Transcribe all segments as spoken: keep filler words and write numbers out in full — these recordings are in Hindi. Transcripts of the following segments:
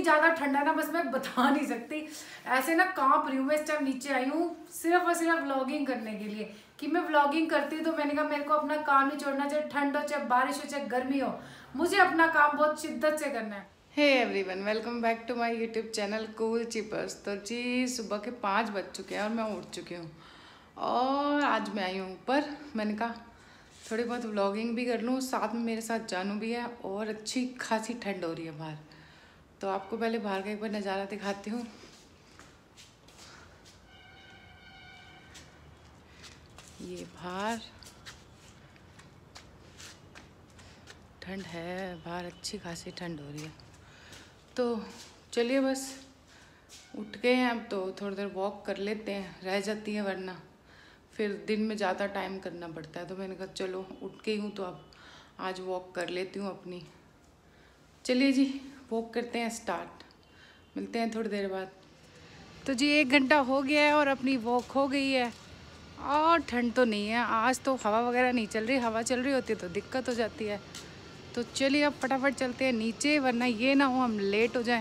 ज्यादा ठंडा ना, बस मैं बता नहीं सकती। ऐसे ना कांप रही हूँ मैं इस टाइम। नीचे आई हूँ सिर्फ और सिर्फ व्लॉगिंग करने के लिए कि मैं व्लॉगिंग करती हूँ, तो मैंने कहा मेरे को अपना काम नहीं छोड़ना, चाहे ठंड हो, चाहे बारिश हो, चाहे गर्मी हो, मुझे अपना काम बहुत शिद्दत से करना है। Hey everyone, welcome back to my YouTube channel Cool Chippers. तो जी सुबह के पाँच बज चुके हैं और मैं उठ चुकी हूँ और आज मैं आई हूँ ऊपर। मैंने कहा थोड़ी बहुत व्लॉगिंग भी कर लूँ, साथ में मेरे साथ जानू भी है और अच्छी खासी ठंड हो रही है बाहर। तो आपको पहले बाहर का एक बार नज़ारा दिखाती हूँ। ये बाहर ठंड है, बाहर अच्छी खासी ठंड हो रही है। तो चलिए बस उठ गए हैं अब, तो थोड़ी देर वॉक कर लेते हैं, रह जाती है वरना फिर दिन में ज़्यादा टाइम करना पड़ता है। तो मैंने कहा चलो उठ गई हूँ तो अब आज वॉक कर लेती हूँ अपनी। चलिए जी वॉक करते हैं स्टार्ट, मिलते हैं थोड़ी देर बाद। तो जी एक घंटा हो गया है और अपनी वॉक हो गई है और ठंड तो नहीं है आज, तो हवा वगैरह नहीं चल रही। हवा चल रही होती है तो दिक्कत हो जाती है। तो चलिए अब फटाफट चलते हैं नीचे, वरना ये ना हो हम लेट हो जाएं।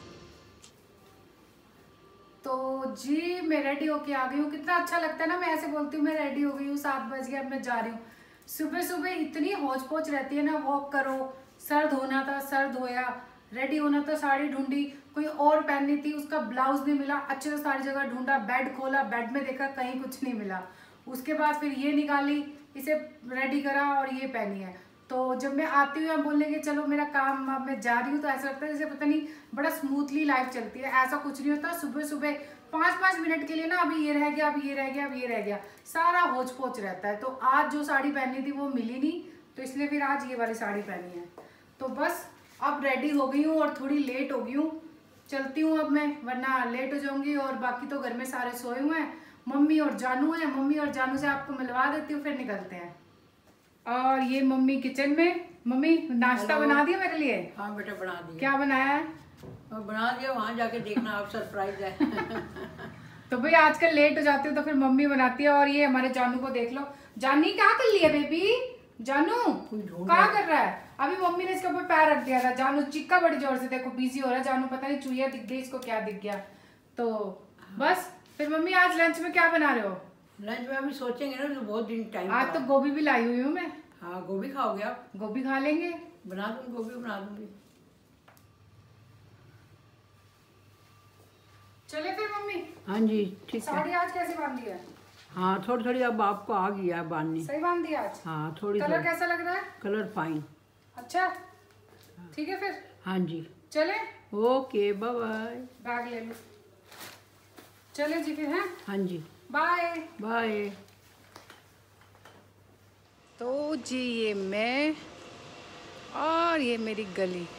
तो जी मैं रेडी होके आ गई हूँ। कितना अच्छा लगता है ना, मैं ऐसे बोलती हूँ मैं रेडी हो गई हूँ, सात बज गए अब मैं जा रही हूँ। सुबह सुबह इतनी हौच पौच रहती है ना, वॉक करो, सर धोना था सर धोया, रेडी होना था साड़ी ढूंढी, कोई और पहननी थी उसका ब्लाउज नहीं मिला, अच्छे से सारी जगह ढूंढा, बेड खोला, बेड में देखा कहीं कुछ नहीं मिला। उसके बाद फिर ये निकाली, इसे रेडी करा और ये पहनी है। तो जब मैं आती हूँ बोलने के चलो मेरा काम, अब मैं जा रही हूँ, तो ऐसा लगता है जैसे पता नहीं बड़ा स्मूथली लाइफ चलती है। ऐसा कुछ नहीं होता। सुबह सुबह पाँच पाँच मिनट के लिए ना अभी ये रह गया, अभी ये रह गया, अभी ये रह गया, सारा होच पोच रहता है। तो आज जो साड़ी पहनी थी वो मिली नहीं, तो इसलिए फिर आज ये वाली साड़ी पहनी है। तो बस अब रेडी हो गई हूँ और थोड़ी लेट हो गई हूँ, चलती हूँ अब मैं, वरना लेट हो जाऊंगी। और बाकी तो घर में सारे सोए हुए हैं, मम्मी और जानू है। मम्मी और जानू से आपको मिलवा देती हूँ, फिर निकलते हैं। और ये मम्मी किचन में। मम्मी नाश्ता बना दिया मेरे लिए? हाँ बेटा बना दिया। क्या बनाया है? बना दिया, वहाँ जाके देखना, आप सरप्राइज है। तो भाई आजकल लेट हो जाती हूँ तो फिर मम्मी बनाती है। और ये हमारे जानू को देख लो। जानी क्या कर लिया बेबी? जानू क्या कर रहा है? अभी मम्मी ने इसके ऊपर पैर रख दिया था, जानू चिक्का बड़ी जोर से, देखो बिजी हो रहा है जानू, पता नहीं चूहिया दिख गई इसको, क्या दिख गया। तो बस फिर मम्मी आज लंच में क्या बना रहे हो? लंच में अभी सोचेंगे ना, तो बहुत दिन टाइम। आज तो गोभी भी लाई हुई हूँ मैं। हाँ गोभी खाओगे आप? गोभी खा लेंगे, बना दूंगी, गोभी बना दूंगी। चले फिर मम्मी। हाँ जी ठीक है। साड़ी आज कैसे बांधी है? हाँ थोड़ी थोड़ी अब आपको आ गया है बांधनी। सही बांध दिया आज? हाँ थोड़ी। कलर कैसा लग रहा है? Colour fine. अच्छा ठीक है फिर। हाँ जी चले, ओके बाय बाय। बैग ले लो, चले जी फिर। हैं हाँ जी बाय बाय। तो जी ये मैं और ये मेरी गली।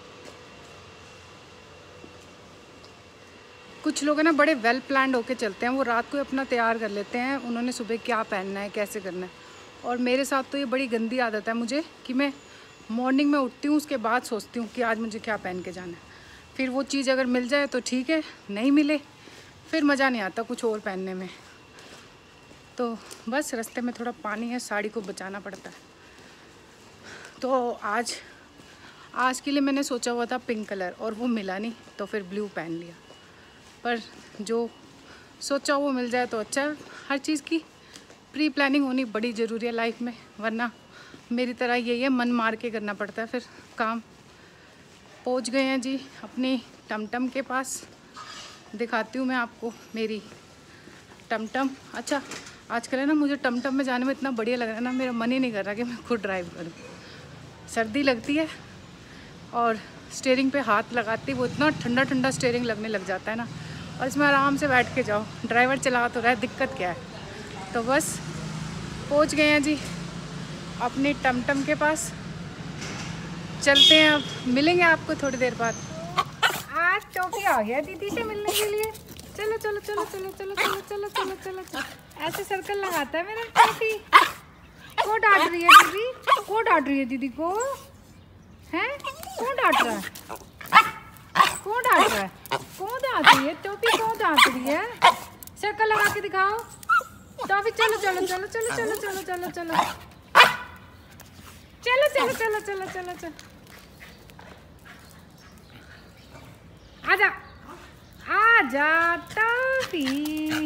कुछ लोग है ना बड़े वेल प्लान्ड होके चलते हैं, वो रात को अपना तैयार कर लेते हैं उन्होंने सुबह क्या पहनना है कैसे करना है। और मेरे साथ तो ये बड़ी गंदी आदत है मुझे कि मैं मॉर्निंग में उठती हूँ, उसके बाद सोचती हूँ कि आज मुझे क्या पहन के जाना है। फिर वो चीज़ अगर मिल जाए तो ठीक है, नहीं मिले फिर मज़ा नहीं आता कुछ और पहनने में। तो बस रास्ते में थोड़ा पानी है, साड़ी को बचाना पड़ता है। तो आज आज के लिए मैंने सोचा हुआ था पिंक कलर और वो मिला नहीं, तो फिर ब्लू पहन लिया। पर जो सोचा वो मिल जाए तो अच्छा। हर चीज़ की प्री प्लानिंग होनी बड़ी ज़रूरी है लाइफ में, वरना मेरी तरह यही है, मन मार के करना पड़ता है फिर काम। पहुंच गए हैं जी अपनी टमटम के पास, दिखाती हूँ मैं आपको मेरी टमटम। अच्छा आजकल है ना मुझे टमटम में जाने में इतना बढ़िया लग रहा है ना, मेरा मन ही नहीं कर रहा कि मैं खुद ड्राइव करूँ। सर्दी लगती है और स्टीयरिंग पे हाथ लगाती वो इतना ठंडा ठंडा स्टीयरिंग लगने लग जाता है ना, और इसमें आराम से बैठ के जाओ, ड्राइवर चला तो रहा है, दिक्कत क्या है। तो बस पहुंच गए हैं जी अपनी टमटम के पास, चलते हैं अब, मिलेंगे आपको थोड़ी देर बाद। आज टोपी आ गया दीदी से मिलने के लिए। चलो चलो चलो चलो चलो चलो चलो चलो चलो चलो। ऐसे सर्कल लगाता है मेरा टोपी। को डांट रही है दीदी? को डांट रही है दीदी को? हैं कौन डांट रहा है? कौन डांट रहा है? कौन डांट रही है? टोपी कौन डांट रही है? सर्कल लगा के दिखाओ टोपी। चलो चलो चलो चलो चलो चलो चलो चलो चलो चलो चलो चलो चलो चलो चलो। आजा आजा टॉफी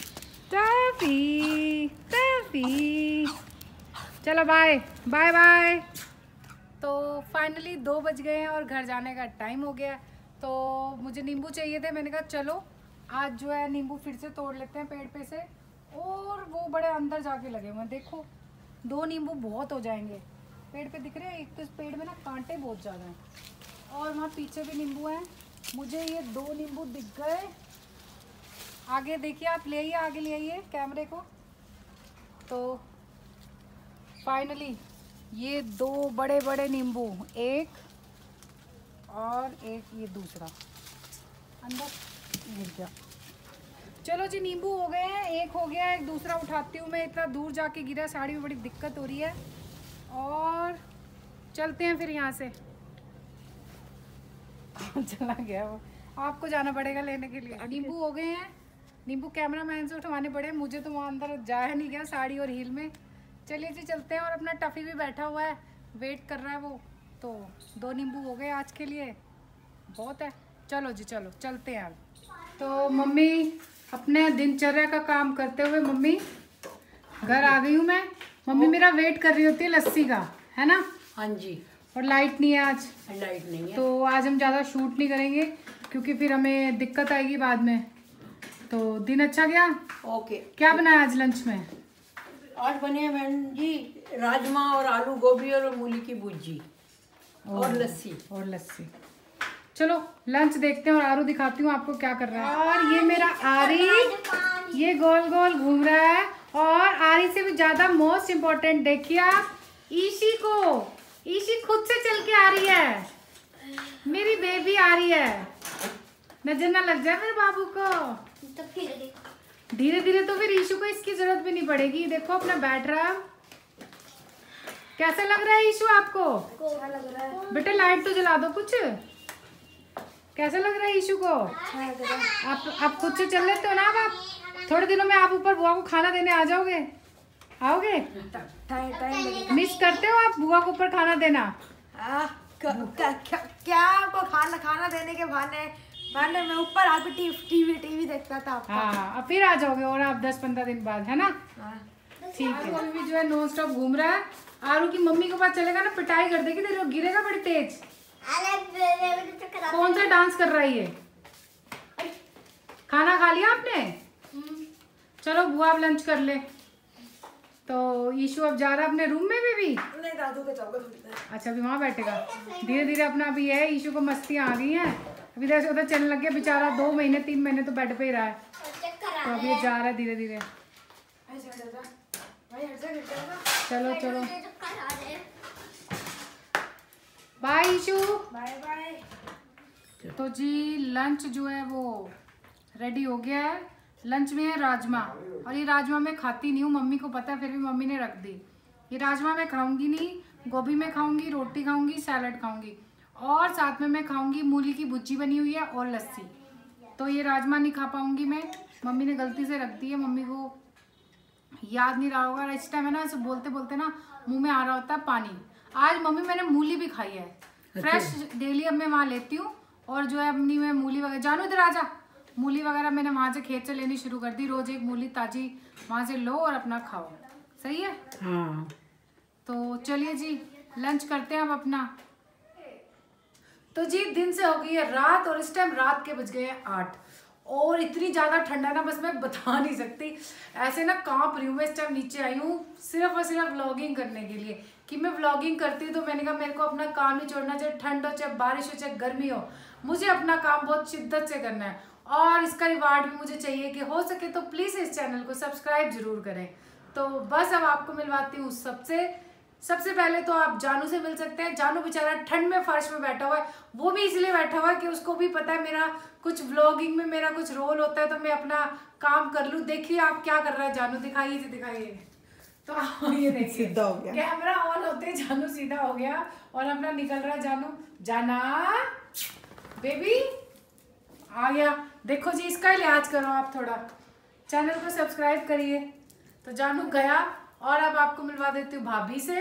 टॉफी टॉफी। चलो बाय बाय बाय। तो फाइनली दो बज गए हैं और घर जाने का टाइम हो गया। तो मुझे नींबू चाहिए थे, मैंने कहा चलो आज जो है नींबू फिर से तोड़ लेते हैं पेड़ पे से। और वो बड़े अंदर जाके लगे हुए हैं, देखो दो नींबू बहुत हो जाएंगे। पेड़ पे दिख रहे हैं, एक तो इस पेड़ में ना कांटे बहुत ज़्यादा हैं और वहाँ पीछे भी नींबू हैं। मुझे ये दो नींबू दिख गए। आगे देखिए, आप ले आइए, आगे ले आइए कैमरे को। तो फाइनली ये दो बड़े बड़े नींबू, एक और एक ये दूसरा अंदर गिर गया। चलो जी नींबू हो गए हैं, एक हो गया, एक दूसरा उठाती हूँ मैं। इतना दूर जाके गिरा, साड़ी में बड़ी दिक्कत हो रही है। और चलते हैं फिर यहाँ से। चला गया वो, आपको जाना पड़ेगा लेने के लिए। नींबू हो गए हैं, नींबू कैमरा मैन से उठवाने पड़े, मुझे तो वहाँ अंदर जाया नहीं गया साड़ी और हील में। चलिए जी चलते हैं। और अपना टफ़ी भी बैठा हुआ है, वेट कर रहा है वो। तो दो नींबू हो गए आज के लिए, बहुत है। चलो जी चलो चलते हैं अब। तो मम्मी अपने दिनचर्या का काम करते हुए मम्मी घर आ गई हूँ मैं। मम्मी मेरा वेट कर रही होती है लस्सी का, है ना? हाँ जी। और लाइट नहीं है आज, लाइट नहीं है तो आज हम ज़्यादा शूट नहीं करेंगे क्योंकि फिर हमें दिक्कत आएगी बाद में। तो दिन अच्छा गया? ओके। क्या बनाया आज लंच में? आज बने हैं बहन जी राजमा और आलू गोभी और मूली की भुजी और लस्सी। और लस्सी। चलो लंच देखते हैं और आरू दिखाती हूँ आपको क्या कर रहा है। और ये मेरा आरी, ये गोल गोल घूम रहा है। और आरी से भी ज्यादा मोस्ट इम्पोर्टेंट देखिए आप ईशी को। ईशी खुद से चल के आ रही है, मेरी बेबी आ रही है। नजर ना लग जाए मेरे बाबू को। धीरे धीरे तो फिर ईशु को इसकी जरूरत भी नहीं पड़ेगी। देखो अपना बैठ रहा है। कैसा लग रहा है ईशु आपको? अच्छा लग रहा है बेटा, लाइट तो जला दो कुछ। कैसा लग रहा है ईशु को? आप आप खुद से चल लेते हो ना? अब आप थोड़े दिनों में आप ऊपर बुआ को खाना देने आ जाओगे, आओगे? मिस करते हो आप बुआ को ऊपर खाना देना? आ, क, क, क, क्या आपको खाना खाना देने के बहाने बहाने मैं ऊपर आके टीवी टीवी टीवी देखता था आपका। हाँ अब फिर आ जाओगे और आप दस पंद्रह दिन बाद, है ना? ठीक है। अभी जो है नॉन स्टॉप घूम रहा है। आरू की मम्मी के पास चलेगा ना पिटाई कर देगी तेरे, गिरेगा बड़ी तेज। कौन सा डांस कर रहा है ये? खाना खा लिया आपने? चलो बुआ अब लंच कर ले। तो ईशु अब जा रहा है अपने रूम में भी, भी? नहीं दादू के जाओगे थोड़ी देर। अच्छा अभी वहाँ बैठेगा। धीरे धीरे अपना अभी है, ईशु को मस्तियाँ आ गई हैं। अभी इधर से उधर चलने लग गया बेचारा। दो महीने तीन महीने तो बेड पे ही रहा है, तो अभी जा रहा है धीरे धीरे। चलो चलो बाय ईशु, बाय बाय। तो जी लंच जो है वो रेडी हो गया है। लंच में है राजमा, और ये राजमा मैं खाती नहीं हूँ, मम्मी को पता है, फिर भी मम्मी ने रख दी। ये राजमा मैं खाऊंगी नहीं, गोभी में खाऊंगी, रोटी खाऊंगी, सैलड खाऊंगी, और साथ में मैं खाऊंगी मूली की भुजी बनी हुई है और लस्सी। तो ये राजमा नहीं खा पाऊंगी मैं, मम्मी ने गलती से रख दी है, मम्मी को याद नहीं रहा होगा। इस टाइम है ना, बोलते बोलते ना मुँह में आ रहा होता है पानी। आज मम्मी मैंने मूली भी खाई है फ्रेश, डेली अब मैं वहाँ लेती हूँ। और जो है अपनी मैं मूली वगैरह, जानू इधर आजा, मूली वगैरह मैंने वहाँ से खेत से लेनी शुरू कर दी। रोज एक मूली ताजी वहाँ से लो और अपना खाओ, सही है? हाँ। तो चलिए जी लंच करते हैं अब अपना। तो जी दिन से हो गई है रात, और इस टाइम रात के बज गए हैं आठ, और इतनी ज़्यादा ठंडा ना बस मैं बता नहीं सकती। ऐसे ना कांप रही हूँ मैं। इस टाइम नीचे आई हूँ सिर्फ और सिर्फ व्लॉगिंग करने के लिए, कि मैं व्लॉगिंग करती हूँ तो मैंने कहा मेरे को अपना काम नहीं छोड़ना, चाहे ठंड हो, चाहे बारिश हो, चाहे गर्मी हो, मुझे अपना काम बहुत शिद्दत से करना है। और इसका रिवार्ड भी मुझे चाहिए, कि हो सके तो प्लीज़ इस चैनल को सब्सक्राइब जरूर करें। तो बस अब आपको मिलवाती हूँ सबसे सबसे पहले तो आप जानू से मिल सकते हैं। जानू बेचारा ठंड में फर्श में बैठा हुआ है, वो भी इसलिए बैठा हुआ है कि उसको भी पता है मेरा कुछ व्लॉगिंग में मेरा कुछ रोल होता है, तो मैं अपना काम कर लूँ। देखिए आप क्या कर रहा है जानू, दिखाइए जी दिखाइए। तो ये देखिए सीधा हो गया, कैमरा ऑन होते जानू सीधा हो गया, और अपना निकल रहा है जानू। जाना बेबी आ गया। देखो जी इसका लिहाज करो आप, थोड़ा चैनल को सब्सक्राइब करिए। तो जानू गया, और अब आपको मिलवा देती हूँ भाभी से।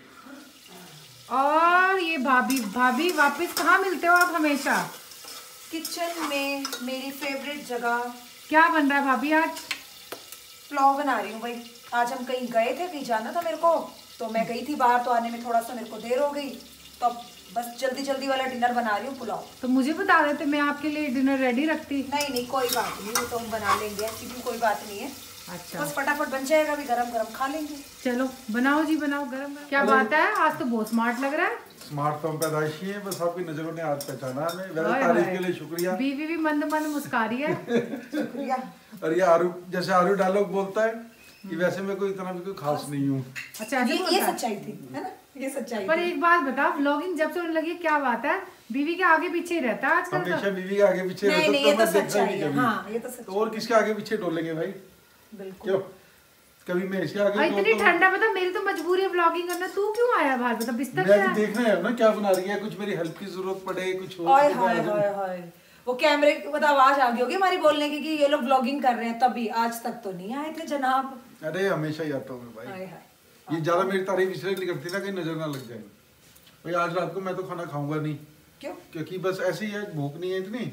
और ये भाभी भाभी वापस कहाँ मिलते हो आप हमेशा? किचन में मेरी फेवरेट जगह। क्या बन रहा है भाभी आज? पुलाव बना रही हूँ भाई। आज हम कहीं गए थे, कहीं जाना था मेरे को, तो मैं गई थी बाहर, तो आने में थोड़ा सा मेरे को देर हो गई, तो अब बस जल्दी जल्दी वाला डिनर बना रही हूँ, पुलाव। तो मुझे बता देते, मैं आपके लिए डिनर रेडी रखती। नहीं नहीं कोई बात नहीं, वो तो हम बना लेंगे, ऐसी भी कोई बात नहीं है। अच्छा, बस फटाफट बन जाएगा, भी गरम गरम खा लेंगे। चलो बनाओ जी, बनाओ गरम। क्या बात है, आज तो बहुत स्मार्ट लग रहा है। स्मार्ट तो हम पैदाइशी हैं, बस आपकी नजरों ने आज पहचाना हमें। वैसे तारीफ के लिए शुक्रिया। बीवी भी मंद मंद मुस्का रही है। शुक्रिया। और ये आरू, जैसे आरू डायलॉग बोलता है कि वैसे मैं कोई इतना भी कोई खास नहीं हूँ। अच्छा, ये, ये सच्चाई थी, है ना, ये सच्चाई। पर थी। एक बात बता, व्लॉगिंग जब से होने लगी, क्या बात है, बीवी के आगे पीछे ही रहता है आजकल। हमेशा बीवी के आगे पीछे नहीं रहता, नहीं, तो ये तो मैं देखता ही सच्चाई नहीं है। कभी। हाँ, ये तो सच्चाई। तो और किसके आगे पीछे डोलेंगे भाई? बिल्कुल। क्यों कभी मैं इसके आगे तो इतनी डोलता हूँ? ठंडा, पता मेरी तो मजबूरी है व्लॉगिंग करना। तू क्यों आया बाहर, बता बिस्तर मैं पे भी देखना है ना क्या बना रही है, कुछ मेरी हेल्प की जरूरत पड़े, कुछ हो। हाय हाय हाय हाय, वो कैमरे की मतलब आवाज आ गई होगी हमारी बोलने की कि ये लोग व्लॉगिंग कर रहे हैं, तभी आज तक तो नहीं आए थे जनाब। अरे हमेशा ही आता हूँ मैं भाई। हाय हाय। ये ज्यादा मेरी तारीफ इसलिए नहीं करती ना, कहीं नजर ना लग जाए। भाई आज रात को मैं तो खाना खाऊंगा नहीं। क्यों? क्योंकि बस ऐसी है, भूख नहीं है इतनी।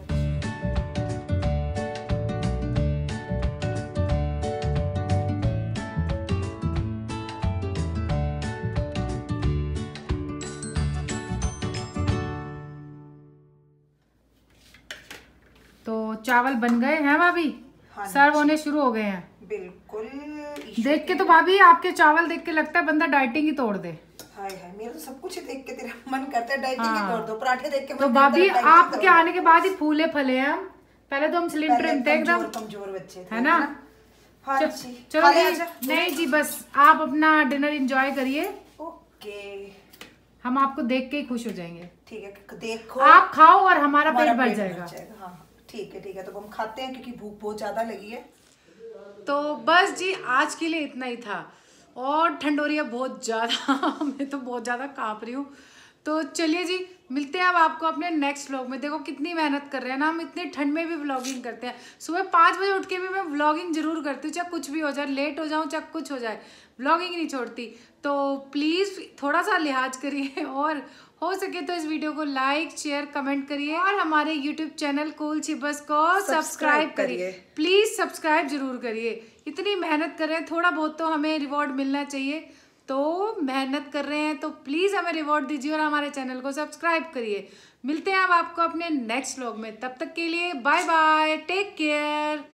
तो चावल बन गए हैं भाभी, हाँ सर्व होने शुरू हो गए हैं। बिल्कुल। देख के तो भाभी, आपके चावल देख के लगता है बंदा डाइटिंग ही तोड़ दे। हाय हाय, मेरा तो सब कुछ ही देख के तेरा मन करता है डाइटिंग हाँ। ही कर दो। पराठे देख के तो मन भाभी करता है डाइटिंग आपके करो। आने के बाद ही फूले फले हैं हम। पहले तो हम स्लिम ट्रिम थे एकदम, कमजोर कमजोर बच्चे थे, है ना? हाँ च- जी। चलो खा ले, जी, आजा। नहीं जी, बस आप अपना डिनर एंजॉय करिए, ओके हम आपको देख के ही खुश हो जाएंगे। ठीक है, देखो आप खाओ और हमारा पेट हमारा भर पेट जाएगा। हाँ हाँ, ठीक है ठीक है, तो हम खाते हैं क्योंकि भूख बहुत ज्यादा लगी है। तो बस जी, आज के लिए इतना ही था। और ठंडोरिया बहुत ज़्यादा मैं तो बहुत ज़्यादा काँप रही हूँ। तो चलिए जी, मिलते हैं अब आपको अपने नेक्स्ट व्लॉग में। देखो कितनी मेहनत कर रहे हैं ना हम, इतने ठंड में भी व्लॉगिंग करते हैं। सुबह पाँच बजे उठ के भी मैं व्लॉगिंग जरूर करती हूँ, चाहे कुछ भी हो जाए, लेट हो जाऊँ चाहे कुछ हो जाए, व्लॉगिंग नहीं छोड़ती। तो प्लीज़ थोड़ा सा लिहाज करिए, और हो सके तो इस वीडियो को लाइक शेयर कमेंट करिए, और हमारे यूट्यूब चैनल कूल छिबस को सब्सक्राइब करिए। प्लीज़ सब्सक्राइब जरूर करिए, इतनी मेहनत कर रहे हैं, थोड़ा बहुत तो हमें रिवॉर्ड मिलना चाहिए। तो मेहनत कर रहे हैं तो प्लीज़ हमें रिवॉर्ड दीजिए और हमारे चैनल को सब्सक्राइब करिए। मिलते हैं अब आपको अपने नेक्स्ट व्लॉग में, तब तक के लिए बाय बाय, टेक केयर।